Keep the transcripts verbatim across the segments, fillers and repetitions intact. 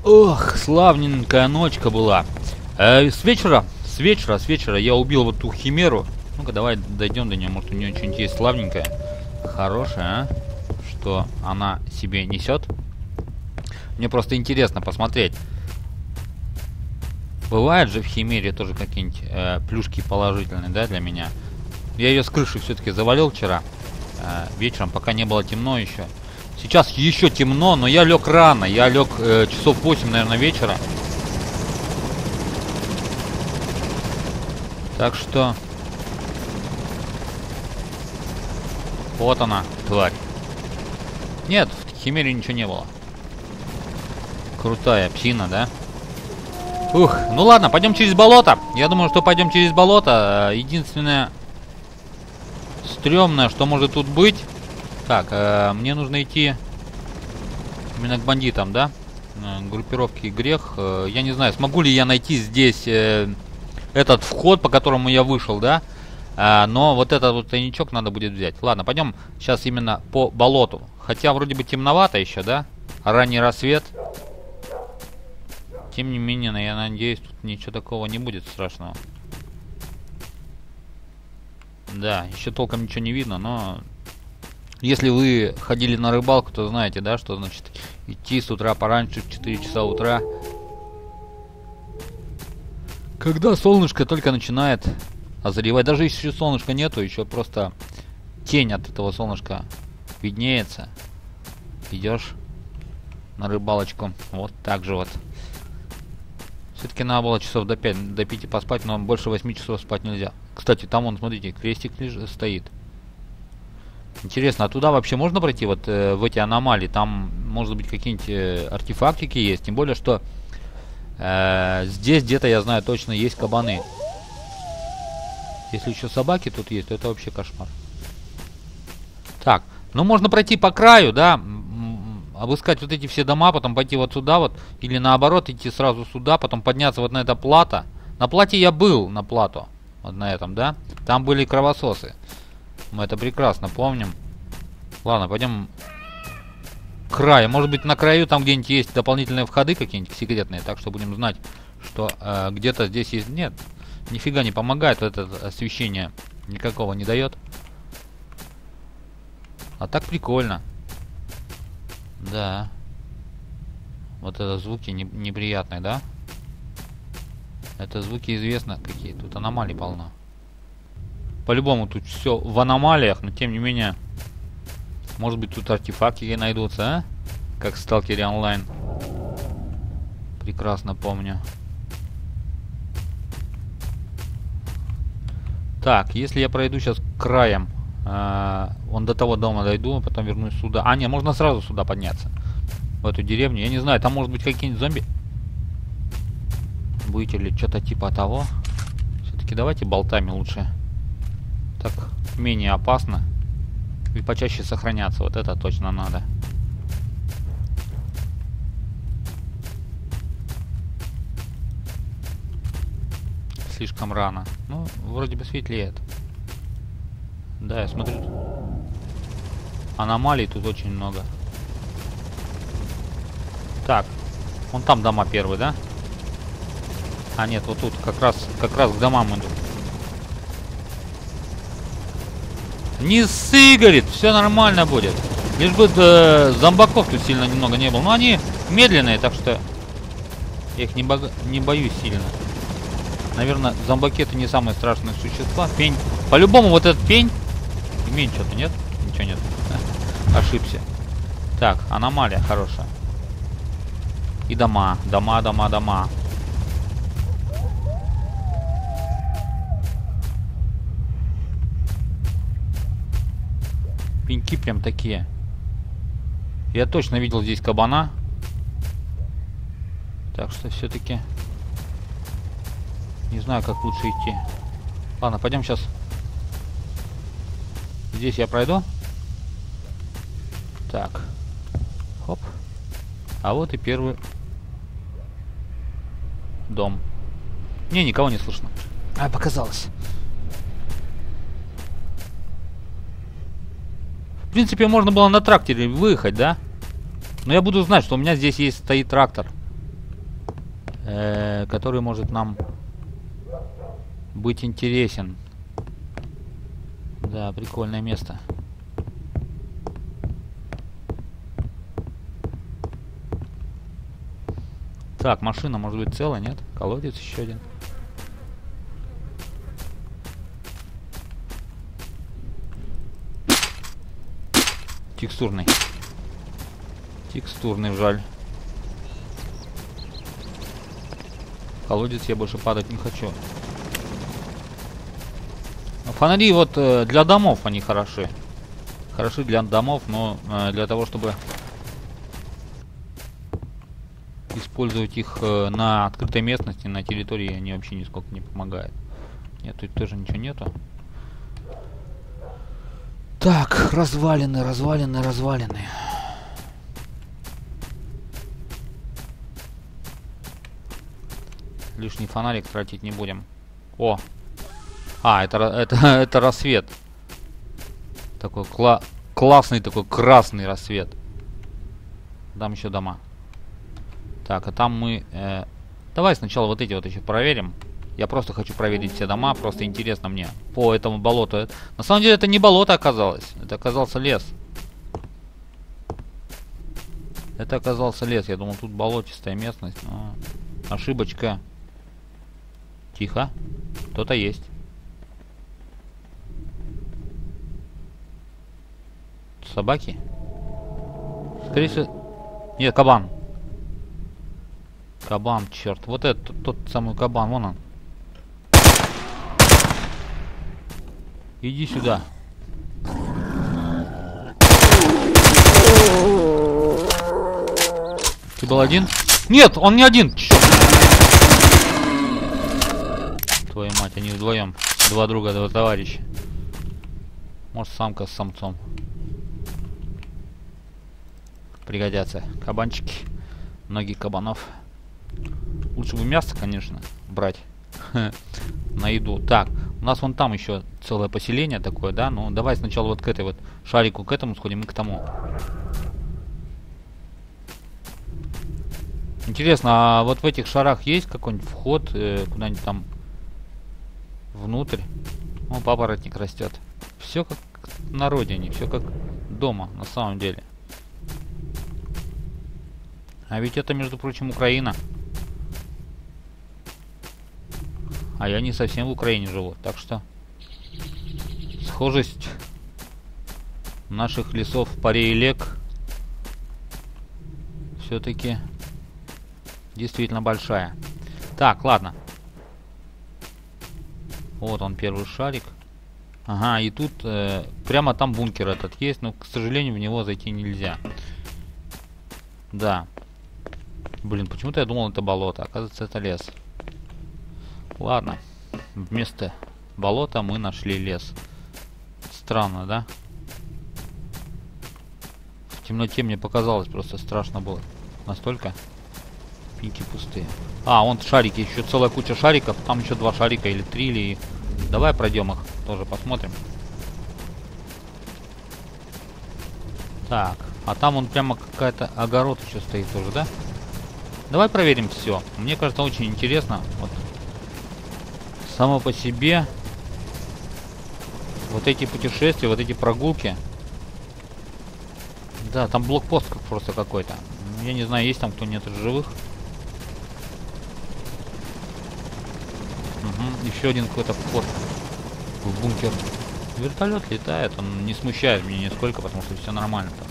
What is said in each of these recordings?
Ох, славненькая ночка была. Э, с вечера, с вечера, с вечера я убил вот ту химеру. Ну-ка, давай дойдем до нее. Может, у нее что-нибудь есть славненькое. Хорошее, а? Что она себе несет. Мне просто интересно посмотреть. Бывает же в химере тоже какие-нибудь э, плюшки положительные, да, для меня. Я ее с крыши все-таки завалил вчера. Э, вечером, пока не было темно еще. Сейчас еще темно, но я лег рано. Я лег э, часов восемь, наверное, вечера. Так что... Вот она, тварь. Нет, в химере ничего не было. Крутая псина, да? Ух, ну ладно, пойдем через болото. Я думаю, что пойдем через болото. Единственное... стрёмное, что может тут быть... Так, э, мне нужно идти именно к бандитам, да? Э, группировки грех. Э, я не знаю, смогу ли я найти здесь э, этот вход, по которому я вышел, да? Э, но вот этот вот тайничок надо будет взять. Ладно, пойдем сейчас именно по болоту. Хотя вроде бы темновато еще, да? Ранний рассвет. Тем не менее, я надеюсь, тут ничего такого не будет страшного. Да, еще толком ничего не видно, но... Если вы ходили на рыбалку, то знаете, да, что значит идти с утра пораньше, в четыре часа утра. Когда солнышко только начинает озаревать. Даже если солнышка нету, еще просто тень от этого солнышка виднеется. Идешь на рыбалочку. Вот так же вот. Все-таки надо было часов до пяти, до пяти поспать, но больше восьми часов спать нельзя. Кстати, там вон, смотрите, крестик лежит, стоит. Интересно, а туда вообще можно пройти, вот э, в эти аномалии? Там, может быть, какие-нибудь э, артефактики есть. Тем более, что э, здесь где-то, я знаю, точно есть кабаны. Если еще собаки тут есть, то это вообще кошмар. Так, ну можно пройти по краю, да, обыскать вот эти все дома, потом пойти вот сюда вот. Или наоборот, идти сразу сюда, потом подняться вот на это плато. На плате я был, на плато. Вот на этом, да. Там были кровососы. Мы это прекрасно помним. Ладно, пойдем к краю. Может быть, на краю там где-нибудь есть дополнительные входы какие-нибудь секретные. Так что будем знать, что э, где-то здесь есть... Нет, нифига не помогает. Вот это освещение никакого не дает. А так прикольно. Да. Вот это звуки не, неприятные, да? Это звуки известно какие. Тут аномалий полно. По-любому тут все в аномалиях, но тем не менее, может быть, тут артефакты найдутся, а? Как в Сталкере онлайн. Прекрасно помню. Так, если я пройду сейчас краем, э, вон до того дома дойду, а потом вернусь сюда. А, не, можно сразу сюда подняться. В эту деревню. Я не знаю, там может быть какие-нибудь зомби. Будете ли что-то типа того. Все-таки давайте болтами лучше. Так менее опасно. И почаще сохраняться. Вот это точно надо. Слишком рано. Ну, вроде бы светлеет. Да, я смотрю. Аномалий тут очень много. Так. Вон там дома первые, да? А нет, вот тут как раз, как раз к домам иду. Не ссы, говорит, все нормально будет. Лишь бы э, зомбаков тут сильно немного не было. Но они медленные, так что я их не, бо не боюсь сильно. Наверное, зомбаки это не самые страшные существа. Пень. По-любому вот этот пень. Имеет что-то, нет? Ничего нет. Ошибся. Так, аномалия хорошая. И дома. Дома, дома, дома. Пеньки прям такие. Я точно видел здесь кабана. Так что все-таки не знаю, как лучше идти. Ладно, пойдем сейчас. Здесь я пройду. Так. Хоп. А вот и первый дом. Не, никого не слышно. А, показалось. В принципе, можно было на тракторе выехать, да? Но я буду знать, что у меня здесь есть стоит трактор. э, который может нам быть интересен. Да, прикольное место. Так, машина может быть целая, нет? Колодец еще один. Текстурный. Текстурный, жаль. Колодец, я больше падать не хочу. Фонари вот э, для домов они хороши. Хороши для домов, но э, для того, чтобы использовать их э, на открытой местности, на территории, они вообще нисколько не помогают. Нет, тут тоже ничего нету. Так, развалины, развалины, развалины. Лишний фонарик тратить не будем. О! А, это, это, это рассвет. Такой кла классный, такой красный рассвет. Там еще дома. Так, а там мы... Э, давай сначала вот эти вот еще проверим. Я просто хочу проверить все дома, просто интересно мне. По этому болоту. На самом деле это не болото оказалось. Это оказался лес. Это оказался лес. Я думал, тут болотистая местность. Но... Ошибочка. Тихо. Кто-то есть. Собаки? Скорее всего... Нет, кабан. Кабан, черт. Вот это тот, тот самый кабан, вон он. Иди сюда. Ты был один? Нет, он не один. Черт. Твою мать, они вдвоем. Два друга, два товарища. Может, самка с самцом. Пригодятся кабанчики. Ноги кабанов. Лучше бы мясо, конечно, брать на еду. Так, у нас вон там еще целое поселение такое, да? Ну, давай сначала вот к этой вот шарику, к этому сходим и к тому. Интересно, а вот в этих шарах есть какой-нибудь вход э, куда-нибудь там внутрь? О, папоротник растет. Все как на родине, все как дома, на самом деле. А ведь это, между прочим, Украина. А я не совсем в Украине живу, так что схожесть наших лесов Паре и Лек все-таки действительно большая. Так, ладно. Вот он, первый шарик. Ага, и тут э, прямо там бункер этот есть, но, к сожалению, в него зайти нельзя. Да. Блин, почему-то я думал, это болото. Оказывается, это лес. Ладно. Вместо болота мы нашли лес. Странно, да? В темноте мне показалось, просто страшно было. Настолько. Пеньки пустые. А, вон шарики. Еще целая куча шариков. Там еще два шарика или три. Или... Давай пройдем их. Тоже посмотрим. Так. А там он прямо какая-то огород еще стоит тоже, да? Давай проверим все. Мне кажется, очень интересно. Вот. Само по себе. Вот эти путешествия, вот эти прогулки. Да, там блокпост просто какой-то. Я не знаю, есть там кто-нибудь из живых. Угу. Еще один какой-то вход в бункер. Вертолет летает, он не смущает меня нисколько, потому что все нормально там.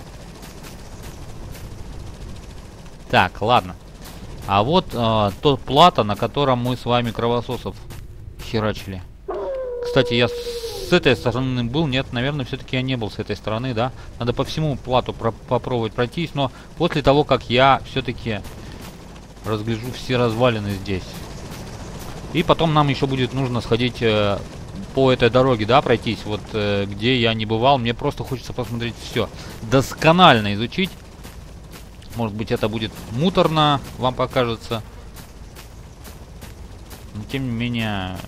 Так, ладно. А вот э, тот плата, на котором мы с вами кровососов херачили. Кстати, я с этой стороны был. Нет, наверное, все-таки я не был с этой стороны, да? Надо по всему плату про попробовать пройтись. Но после того, как я все-таки разгляжу все развалины здесь. И потом нам еще будет нужно сходить э, по этой дороге, да, пройтись. Вот э, где я не бывал. Мне просто хочется посмотреть все. Досконально изучить. Может быть, это будет муторно, вам покажется. Но тем не менее,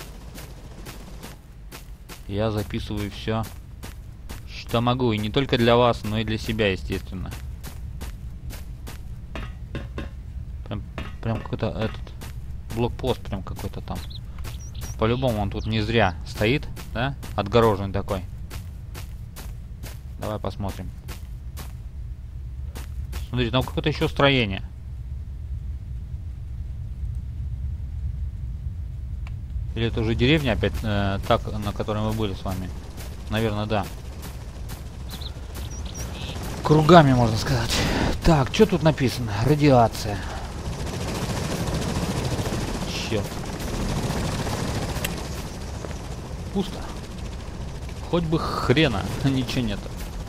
я записываю все, что могу. И не только для вас, но и для себя, естественно. Прям Прям какой-то этот блокпост прям какой-то там. По-любому он тут не зря стоит, да? Отгороженный такой. Давай посмотрим. Смотри, там какое-то еще строение. Или это уже деревня опять, э, так, на которой мы были с вами? Наверное, да. Кругами, можно сказать. Так, что тут написано? Радиация. Черт. Пусто. Хоть бы хрена, ничего нет.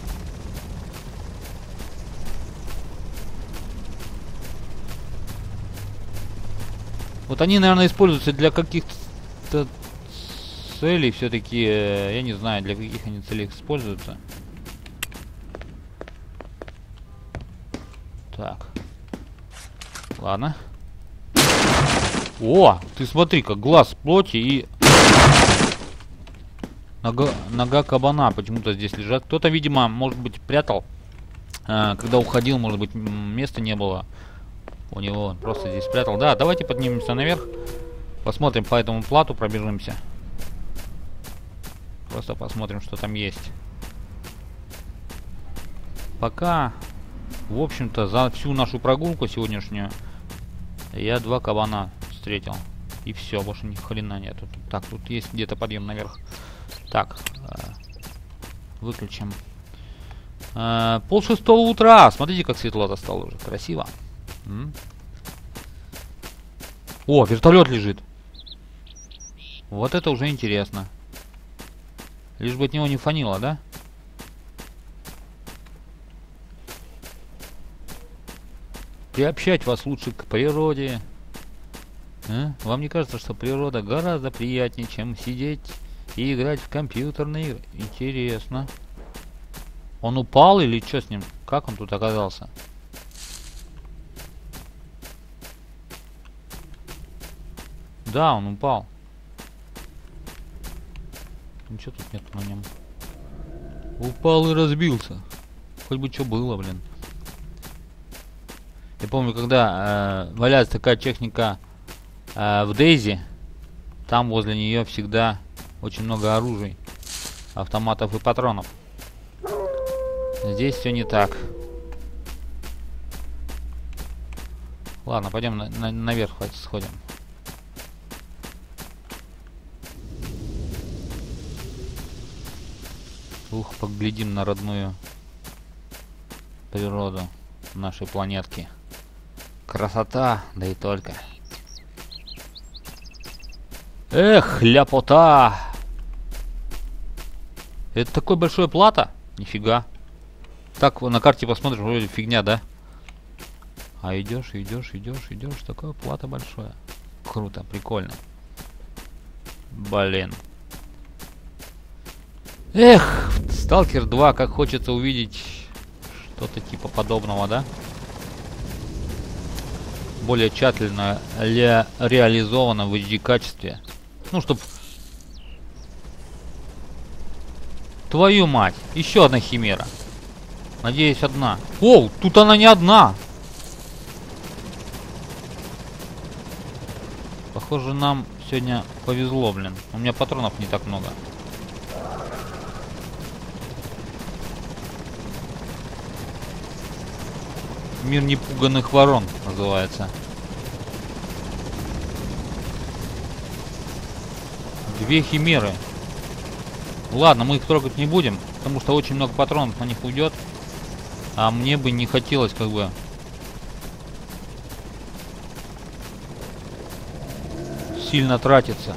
Вот они, наверное, используются для каких-то целей все-таки. Я не знаю, для каких они целей используются. Так. Ладно. О, ты смотри, как глаз плоти и нога, нога кабана почему-то здесь лежат. Кто-то, видимо, может быть, прятал. А, когда уходил, может быть, места не было. У него он просто здесь спрятал. Да, давайте поднимемся наверх. Посмотрим по этому плату, пробежимся. Просто посмотрим, что там есть. Пока, в общем-то, за всю нашу прогулку сегодняшнюю я два кабана встретил. И все, больше ни хрена нету. Так, тут есть где-то подъем наверх. Так, э, выключим. Э, пол шестого утра. Смотрите, как светло стало уже. Красиво. М? О, вертолет лежит. Вот это уже интересно. Лишь бы от него не фанило, да? Приобщать вас лучше к природе. А? Вам не кажется, что природа гораздо приятнее, чем сидеть и играть в компьютерные игры? Интересно. Он упал или что с ним? Как он тут оказался? Да, он упал. Ничего тут нет на нем. Упал и разбился. Хоть бы что было, блин. Я помню, когда э, валяется такая техника э, в Дейзи, там возле нее всегда очень много оружий, автоматов и патронов. Здесь все не так. Ладно, пойдем на на наверх сходим. Ух, поглядим на родную природу нашей планетки. Красота, да и только. Эх, ляпота! Это такое большое плато? Нифига. Так, на карте посмотришь, вроде фигня, да? А идешь, идешь, идешь, идешь. Такое плато большое. Круто, прикольно. Блин. Эх, Сталкер два, как хочется увидеть что-то типа подобного, да? Более тщательно ре реализовано в эйч ди качестве. Ну, чтоб... Твою мать, еще одна химера. Надеюсь, одна. О, тут она не одна. Похоже, нам сегодня повезло, блин. У меня патронов не так много. Мир непуганных ворон называется. Две химеры. Ладно, мы их трогать не будем, потому что очень много патронов на них уйдет. А мне бы не хотелось как бы сильно тратиться.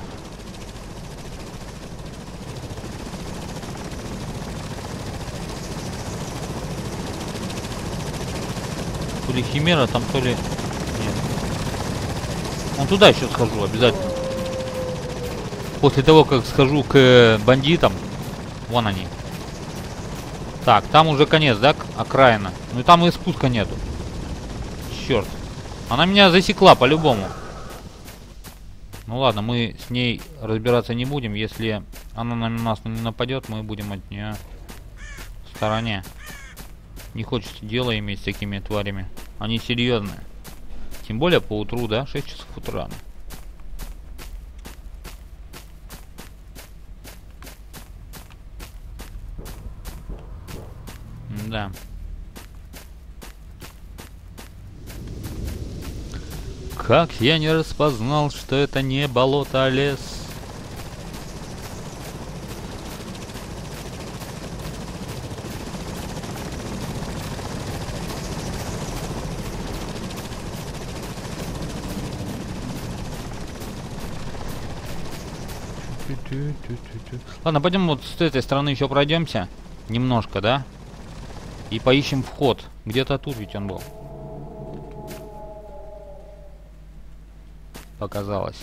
То ли химера там, то ли... Нет. Вон туда еще схожу обязательно. После того, как схожу к бандитам. Вон они. Так, там уже конец, да? Окраина. Ну и там и спуска нету. Черт. Она меня засекла по-любому. Ну ладно, мы с ней разбираться не будем. Если она на нас не нападет, мы будем от нее в стороне. Не хочется дело иметь с такими тварями. Они серьезные. Тем более по утру, да? шесть часов утра. Да. Как я не распознал, что это не болото, а лес. Ладно, пойдем вот с этой стороны еще пройдемся. Немножко, да? И поищем вход. Где-то тут ведь он был. Показалось.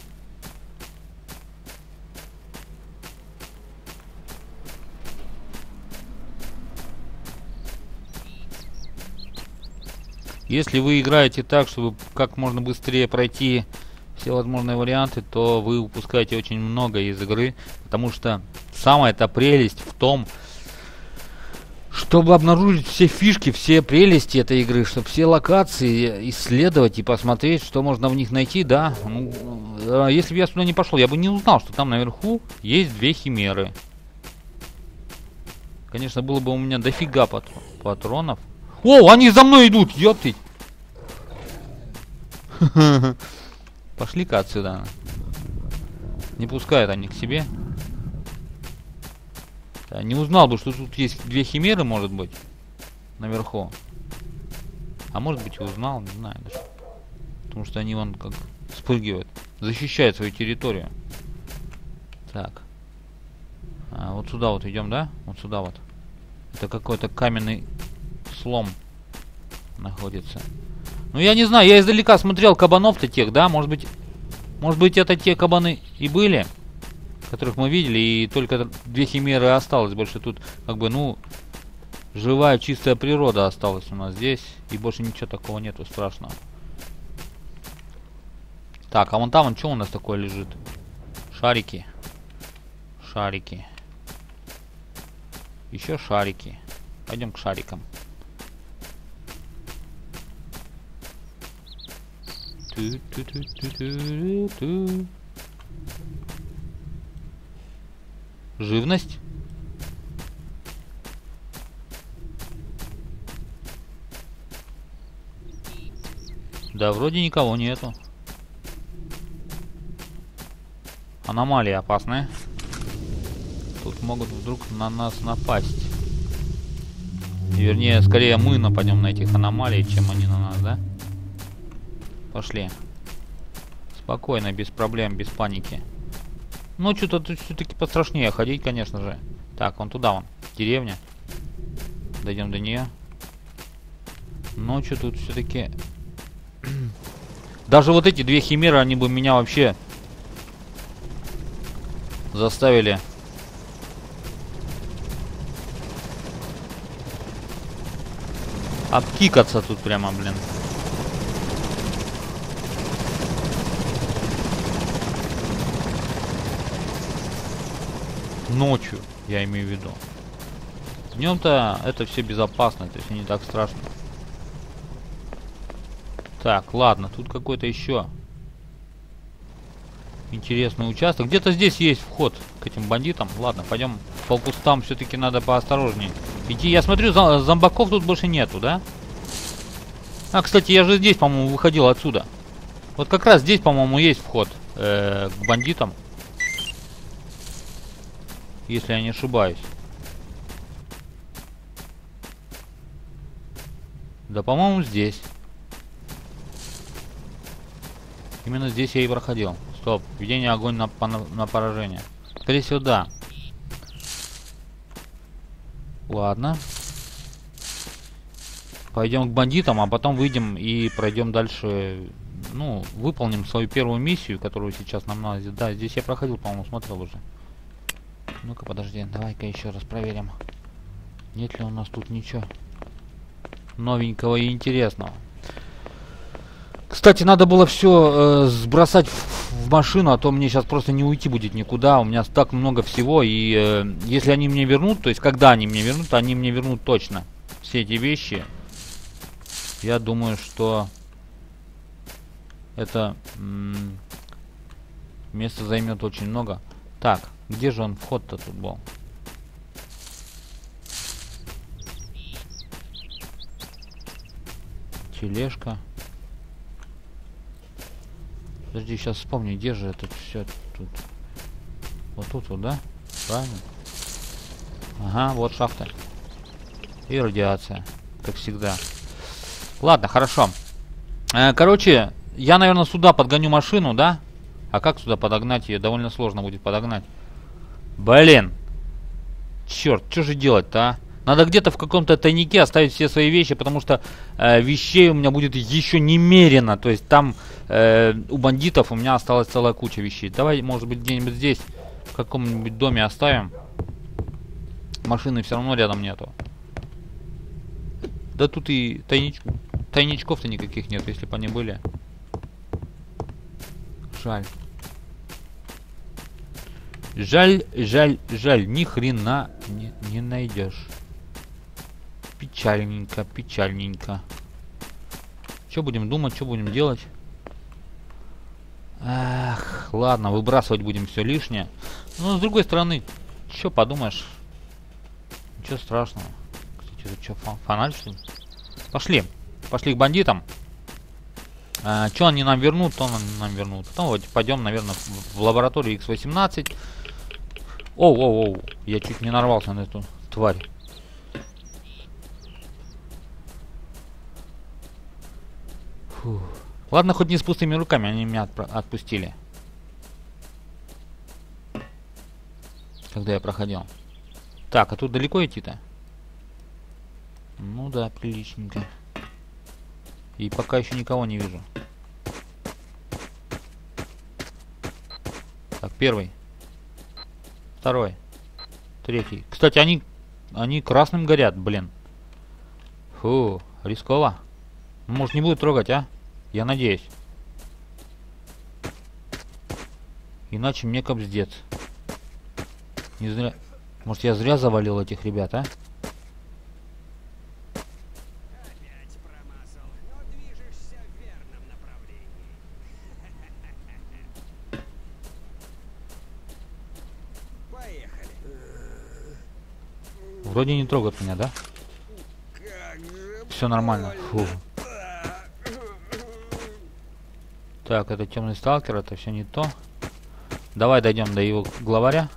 Если вы играете так, чтобы как можно быстрее пройти все возможные варианты, то вы упускаете очень много из игры, потому что самая-то прелесть в том, чтобы обнаружить все фишки, все прелести этой игры, чтобы все локации исследовать и посмотреть, что можно в них найти, да. Ну, если бы я сюда не пошел, я бы не узнал, что там наверху есть две химеры. Конечно, было бы у меня дофига патрон, патронов. О, они за мной идут, ёптить! Пошли-ка отсюда. Не пускают они к себе. Да, не узнал бы, что тут есть две химеры, может быть, наверху. А может быть и узнал, не знаю даже. Потому что они вон как спрыгивают. Защищают свою территорию. Так. А, вот сюда вот идем, да? Вот сюда вот. Это какой-то каменный слом находится. Ну я не знаю, я издалека смотрел кабанов-то тех, да? Может быть, может быть это те кабаны и были, которых мы видели, и только две химеры осталось. Больше тут, как бы, ну, живая чистая природа осталась у нас здесь, и больше ничего такого нету страшного. Так, а вон там, вон что у нас такое лежит? Шарики. Шарики. Еще шарики. Пойдем к шарикам. Ту-ту-ту-ту-ту-ту. Живность. Да, вроде никого нету. Аномалии опасные. Тут могут вдруг на нас напасть. Вернее, скорее мы нападем на этих аномалий, чем они на нас, да? Пошли. Спокойно, без проблем, без паники. Ну, что-то тут все-таки пострашнее ходить, конечно же. Так, вон туда, вон. Деревня. Дойдем до нее. Но что тут все-таки... Даже вот эти две химеры, они бы меня вообще заставили обкикаться тут прямо, блин. Ночью, я имею в виду. Днем-то это все безопасно, то есть не так страшно. Так, ладно, тут какой-то еще интересный участок. Где-то здесь есть вход к этим бандитам. Ладно, пойдем по кустам, все-таки надо поосторожнее идти. Я смотрю, зомбаков тут больше нету, да? А, кстати, я же здесь, по-моему, выходил отсюда. Вот как раз здесь, по-моему, есть вход э, к бандитам. Если я не ошибаюсь. Да, по-моему, здесь. Именно здесь я и проходил. Стоп. Введение огонь на, на, на поражение. Скорее всего, да. Ладно. Пойдем к бандитам, а потом выйдем и пройдем дальше. Ну, выполним свою первую миссию, которую сейчас нам надо. Да, здесь я проходил, по-моему, смотрел уже. Ну-ка, подожди, давай-ка еще раз проверим. Нет ли у нас тут ничего новенького и интересного. Кстати, надо было все э, сбросать в, в машину, а то мне сейчас просто не уйти будет никуда. У меня так много всего, и э, если они мне вернут, то есть когда они мне вернут, они мне вернут точно все эти вещи. Я думаю, что это м место займет очень много. Так, где же он вход-то тут был? Тележка. Подожди, сейчас вспомню, где же это все тут. Вот тут вот, да? Правильно? Ага, вот шахта. И радиация, как всегда. Ладно, хорошо. Э, короче, я, наверное, сюда подгоню машину, да? А как сюда подогнать ее? Довольно сложно будет подогнать. Блин. Черт, что же делать-то, а? Надо где-то в каком-то тайнике оставить все свои вещи, потому что э, вещей у меня будет еще немерено. То есть там э, у бандитов у меня осталась целая куча вещей. Давай, может быть, где-нибудь здесь, в каком-нибудь доме оставим. Машины все равно рядом нету. Да тут и тайнич... тайничков-то никаких нет, если бы они были. Жаль. Жаль, жаль, жаль. Ни хрена не, не найдешь. Печальненько, печальненько. Что будем думать, что будем делать? Ах, ладно, выбрасывать будем все лишнее. Но с другой стороны, что подумаешь? Ничего страшного. Кстати, это что, фонарь, что ли? Пошли. Пошли к бандитам. А, что они нам вернут, то они нам вернут. Потом вот пойдем, наверное, в, в лабораторию икс восемнадцать. Оу, оу, оу. Я чуть не нарвался на эту тварь. Фу. Ладно, хоть не с пустыми руками, они меня отпустили. Когда я проходил. Так, а тут далеко идти-то? Ну да, приличненько. И пока еще никого не вижу. Так, первый. Второй. Третий. Кстати, они, они красным горят, блин. Фу, рисково. Может, не будут трогать, а? Я надеюсь. Иначе мне кобздец. Не зря... Может, я зря завалил этих ребят, а? Вроде не трогают меня, да? Все нормально. Фу. Так, это темный сталкер, это все не то. Давай дойдем до его главаря.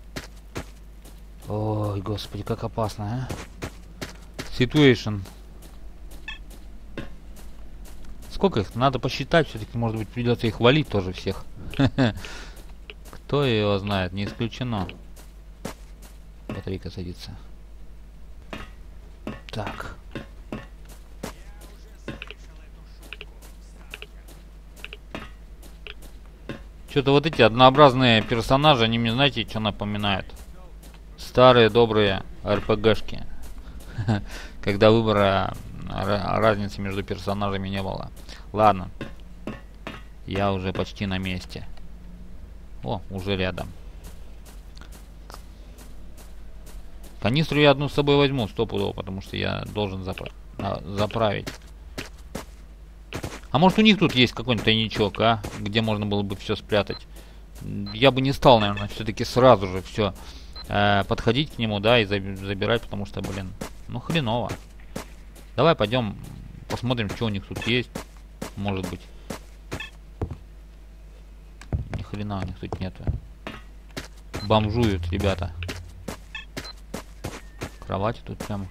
Ой, господи, как опасно, а? Situation. Сколько их? Надо посчитать, все-таки, может быть, придется их валить тоже всех. Кто его знает, не исключено. Батарейка садится. Так. Что-то вот эти однообразные персонажи, они мне, знаете, что напоминают? Старые добрые эр пэ гэшки. Когда выбора разницы между персонажами не было. Ладно. Я уже почти на месте. О, уже рядом. Канистру я одну с собой возьму, стопудово, потому что я должен запра заправить. А может, у них тут есть какой-нибудь тайничок, а? Где можно было бы все спрятать. Я бы не стал, наверное, все-таки сразу же все э, подходить к нему, да, и забирать, потому что, блин, ну хреново. Давай пойдем посмотрим, что у них тут есть. Может быть. Ни хрена у них тут нету. Бомжуют, ребята. Кровати тут прямо.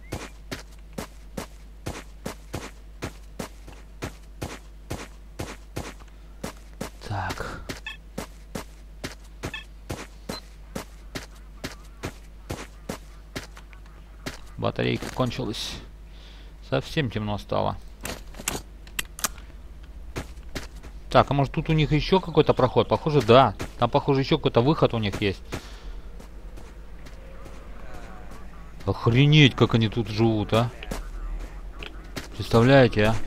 Так. Батарейка кончилась. Совсем темно стало. Так, а может тут у них еще какой-то проход? Похоже, да. Там, похоже, еще какой-то выход у них есть. Охренеть, как они тут живут, а? Представляете, а?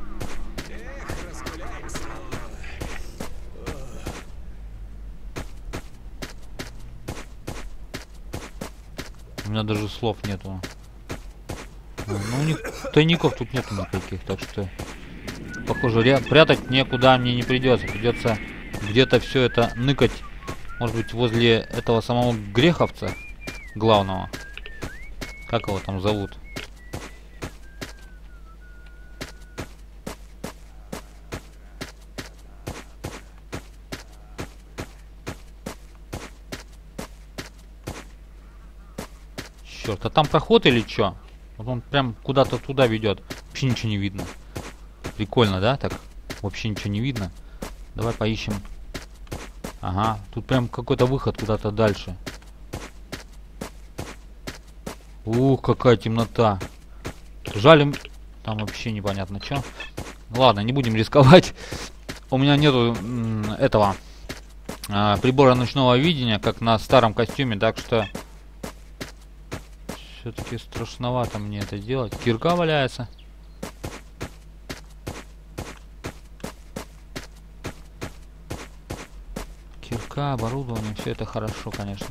У меня даже слов нету. Ну, у них тайников тут нету никаких, так что похоже, ря прятать никуда мне не придется. Придется где-то все это ныкать. Может быть, возле этого самого Греховца главного. Как его там зовут? Черт, а там проход или что? Вот он прям куда-то туда ведет. Вообще ничего не видно. Прикольно, да? Так, вообще ничего не видно. Давай поищем. Ага, тут прям какой-то выход куда-то дальше. Ух, какая темнота. Жаль, им... там вообще непонятно что. Ладно, не будем рисковать. У меня нету этого а, прибора ночного видения, как на старом костюме, так что все-таки страшновато мне это делать. Кирка валяется. Кирка, оборудование, все это хорошо, конечно.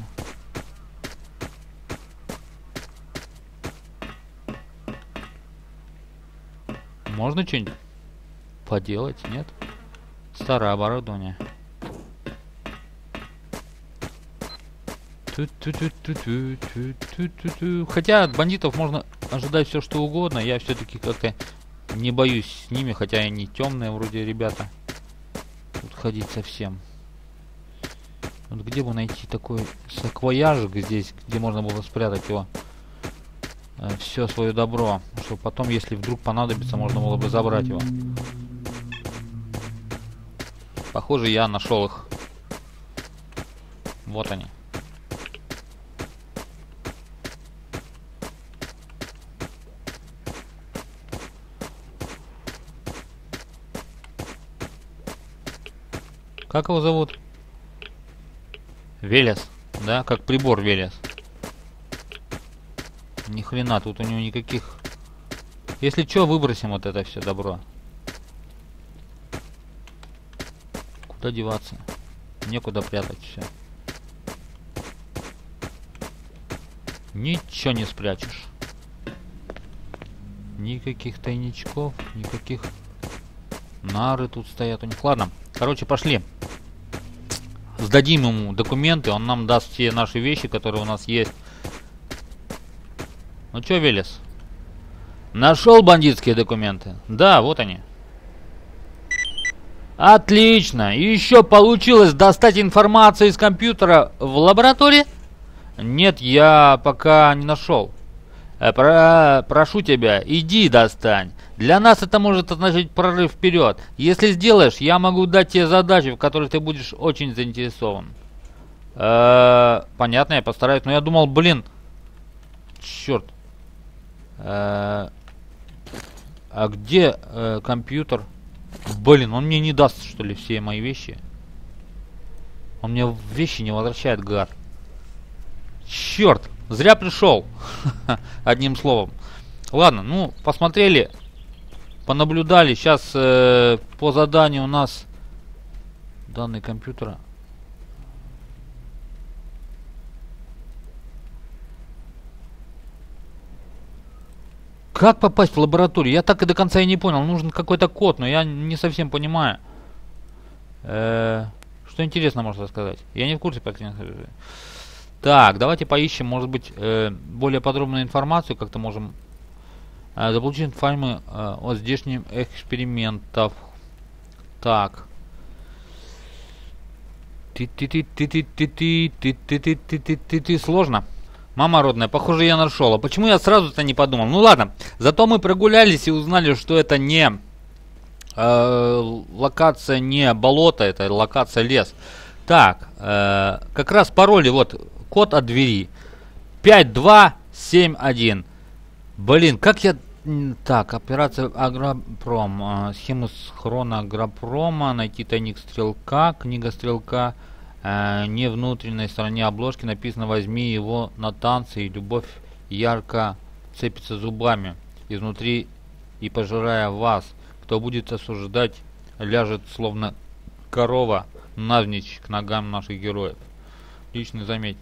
Можно что-нибудь поделать, нет? Старое оборудование. Хотя от бандитов можно ожидать все что угодно. Я все-таки как-то не боюсь с ними, хотя они темные вроде ребята. Тут ходить совсем. Вот где бы найти такой саквояжик здесь, где можно было спрятать его э, все свое добро, чтобы потом, если вдруг понадобится, можно было бы забрать его. Похоже, я нашел их. Вот они. Как его зовут? Велес, да, как прибор Велес. Ни хрена, тут у него никаких. Если что, выбросим вот это все добро. Куда деваться? Некуда прятать все. Ничего не спрячешь. Никаких тайничков, никаких. Нары тут стоят у них. Ладно, короче, пошли. Сдадим ему документы, он нам даст все наши вещи, которые у нас есть. Ну чё, Велес? Нашел бандитские документы? Да, вот они. Отлично! И еще получилось достать информацию из компьютера в лаборатории? Нет, я пока не нашел. Про... Прошу тебя, иди достань. Для нас это может означать прорыв вперед. Если сделаешь, я могу дать тебе задачу, в которой ты будешь очень заинтересован. Э-э, понятно, я постараюсь. Но я думал, блин. Черт. Э-э, а где э, компьютер? Блин, он мне не даст, что ли, все мои вещи. Он мне вещи не возвращает, гад. Черт. Зря пришел. Одним словом. Ладно, ну, посмотрели. Понаблюдали. Сейчас э, по заданию у нас данные компьютера. Как попасть в лабораторию? Я так и до конца и не понял. Нужен какой-то код, но я не совсем понимаю. Э, что интересно можно сказать? Я не в курсе. Так, давайте поищем, может быть, э, более подробную информацию. Как-то можем э, заполучить информацию э, о здешнем экспериментах. Так. Ты-ты-ты-ты-ты-ты-ты-ты-ты-ты-ты-ты. Сложно. Мама родная, похоже, я нашел. А почему я сразу-то не подумал? Ну ладно, зато мы прогулялись и узнали, что это не э, локация, не болото, это локация лес. Так, э, как раз пароли, вот, код от двери. пять два семь один. Блин, как я... Так, операция Агропром. Э, схему схрона Агропрома. Найти тайник стрелка. Книга стрелка. Э, не внутренней стороне обложки написано: возьми его на танцы, и любовь ярко цепится зубами изнутри и пожирая вас. Кто будет осуждать, ляжет словно корова навзничь к ногам наших героев. Личный заметь.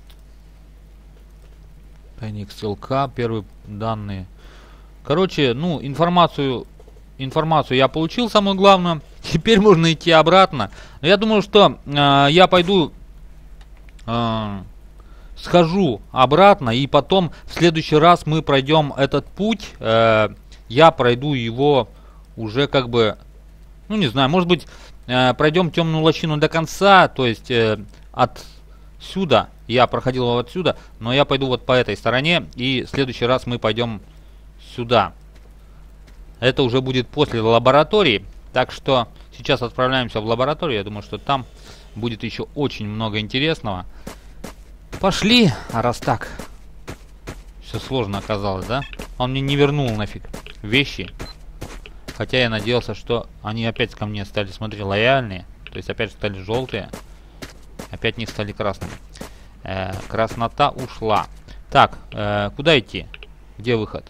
Тайник стрелка. Первые данные. Короче, ну, информацию информацию я получил, самое главное. Теперь можно идти обратно. Но я думаю, что э, я пойду... Э, схожу обратно, и потом в следующий раз мы пройдем этот путь. Э, я пройду его уже как бы, ну не знаю, может быть э, пройдем темную лощину до конца, то есть э, отсюда я проходил его отсюда, но я пойду вот по этой стороне, и в следующий раз мы пойдем сюда. Это уже будет после лаборатории, так что сейчас отправляемся в лабораторию. Я думаю, что там будет еще очень много интересного. Пошли, а раз так. Все сложно оказалось, да? Он мне не вернул нафиг вещи. Хотя я надеялся, что они опять ко мне стали, смотри, лояльные. То есть опять стали желтые. Опять не стали красными. Э, краснота ушла. Так, э, куда идти? Где выход?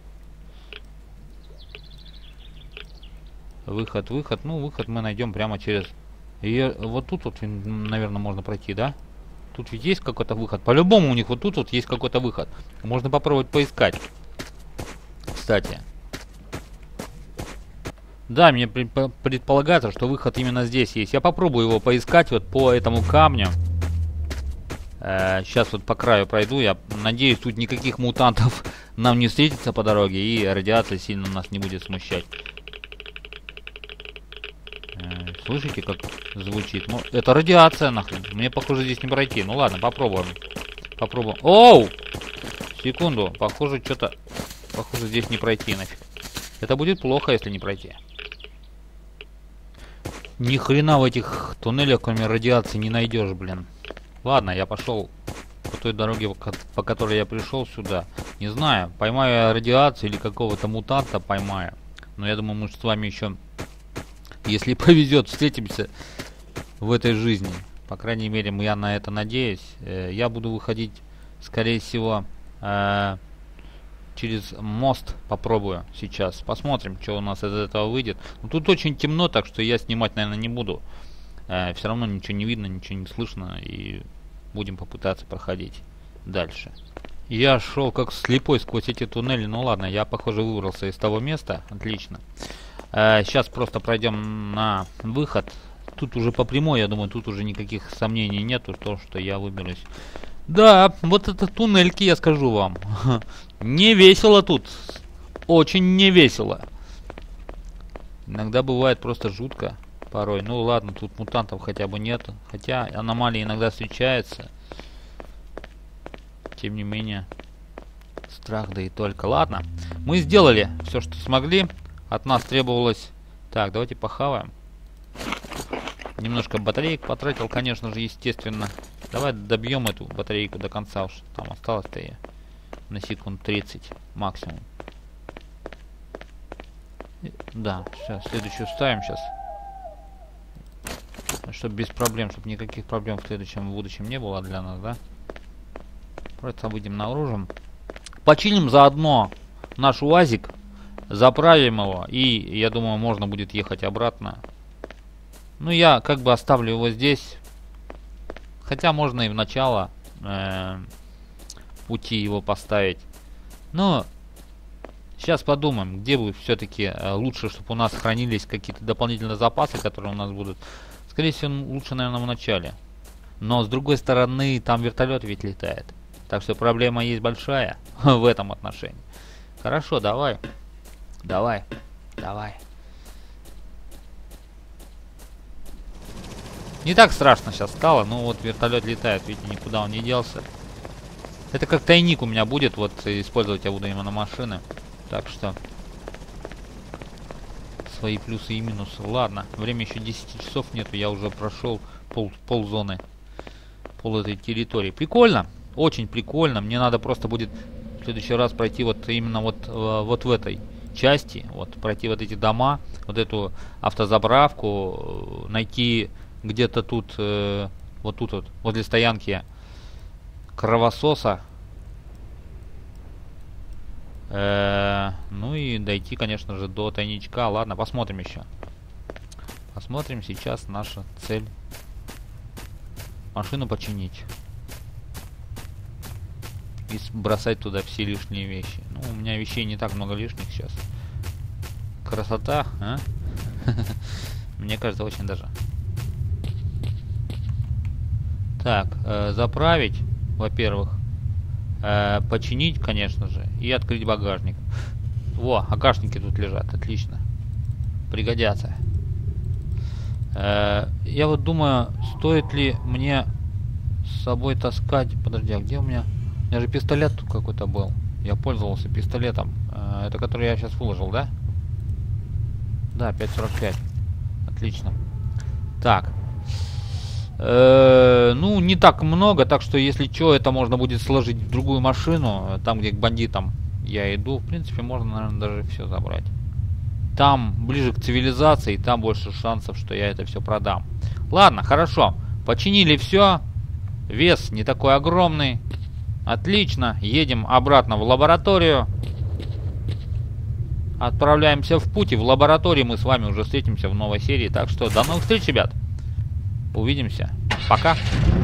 Выход, выход. Ну, выход мы найдем прямо через... И вот тут вот, наверное, можно пройти, да? Тут ведь есть какой-то выход. По-любому у них вот тут вот есть какой-то выход. Можно попробовать поискать. Кстати. Да, мне предполагается, что выход именно здесь есть. Я попробую его поискать вот по этому камню. Э, сейчас вот по краю пройду. Я надеюсь, тут никаких мутантов нам не встретится по дороге. И радиация сильно нас не будет смущать. Слышите, как звучит? Ну, это радиация, нахрен. Мне, похоже, здесь не пройти. Ну ладно, попробуем. Попробуем. Оу! Секунду. Похоже, что-то... Похоже, здесь не пройти, нафиг. Это будет плохо, если не пройти. Ни хрена в этих туннелях, кроме радиации, не найдешь, блин. Ладно, я пошел по той дороге, по которой я пришел сюда. Не знаю, поймаю я радиацию или какого-то мутанта поймаю. Но я думаю, мы с вами еще... Если повезет, встретимся в этой жизни. По крайней мере, я на это надеюсь. Я буду выходить, скорее всего, через мост. Попробую сейчас. Посмотрим, что у нас из этого выйдет. Но тут очень темно, так что я снимать, наверное, не буду. Все равно ничего не видно, ничего не слышно. И будем попытаться проходить дальше. Я шел как слепой сквозь эти туннели. Ну ладно, я, похоже, выбрался из того места. Отлично. Сейчас просто пройдем на выход. Тут уже по прямой, я думаю, тут уже никаких сомнений нету, то, что я выберусь. Да, вот это туннельки, я скажу вам. Не весело тут. Очень не весело. Иногда бывает просто жутко порой. Ну ладно, тут мутантов хотя бы нет. Хотя аномалии иногда встречаются. Тем не менее, страх да и только. Ладно, мы сделали все, что смогли. От нас требовалось... Так, давайте похаваем. Немножко батареек потратил, конечно же, естественно. Давай добьем эту батарейку до конца уж. Там осталось-то и на секунд тридцать максимум. Да, сейчас, следующую ставим сейчас. Чтобы без проблем, чтобы никаких проблем в следующем, в будущем не было для нас, да? Просто выйдем наружу. Починим заодно наш УАЗик. Заправим его, и я думаю, можно будет ехать обратно. Ну, я как бы оставлю его здесь. Хотя можно и в начало э, пути его поставить. Но сейчас подумаем, где будет все-таки э, лучше, чтобы у нас хранились какие-то дополнительные запасы, которые у нас будут. Скорее всего, лучше, наверное, в начале. Но с другой стороны, там вертолет ведь летает. Так что проблема есть большая в этом отношении. Хорошо, давай. Давай, давай. Не так страшно сейчас стало, но вот вертолет летает, видите, никуда он не делся. Это как тайник у меня будет, вот использовать я буду именно машины. Так что свои плюсы и минусы. Ладно, время еще десять часов нету, я уже прошел пол, пол зоны, пол этой территории. Прикольно, очень прикольно. Мне надо просто будет в следующий раз пройти вот именно вот, вот в этой части, вот пройти вот эти дома, вот эту автозаправку, найти где-то тут, э, вот тут вот, возле стоянки кровососа. Э, ну и дойти, конечно же, до тайничка. Ладно, посмотрим еще. Посмотрим сейчас наша цель. Машину починить. И бросать туда все лишние вещи. Ну, у меня вещей не так много лишних сейчас. красота, а? Мне кажется, очень даже. Так, э, заправить, во-первых. Э, починить, конечно же. И открыть багажник. Во, агашники тут лежат, отлично. Пригодятся. Э, я вот думаю, стоит ли мне с собой таскать... Подожди, а где у меня... У меня же пистолет тут какой-то был. Я пользовался пистолетом. Э, это который я сейчас выложил, да? Да, пять сорок пять. Отлично. Так. Э, ну, не так много, так что если что, это можно будет сложить в другую машину. Там, где к бандитам я иду. В принципе, можно, наверное, даже все забрать. Там ближе к цивилизации, там больше шансов, что я это все продам. Ладно, хорошо. Починили все. Вес не такой огромный. Отлично. Едем обратно в лабораторию. Отправляемся в путь. И в лаборатории мы с вами уже встретимся в новой серии. Так что до новых встреч, ребят. Увидимся. Пока.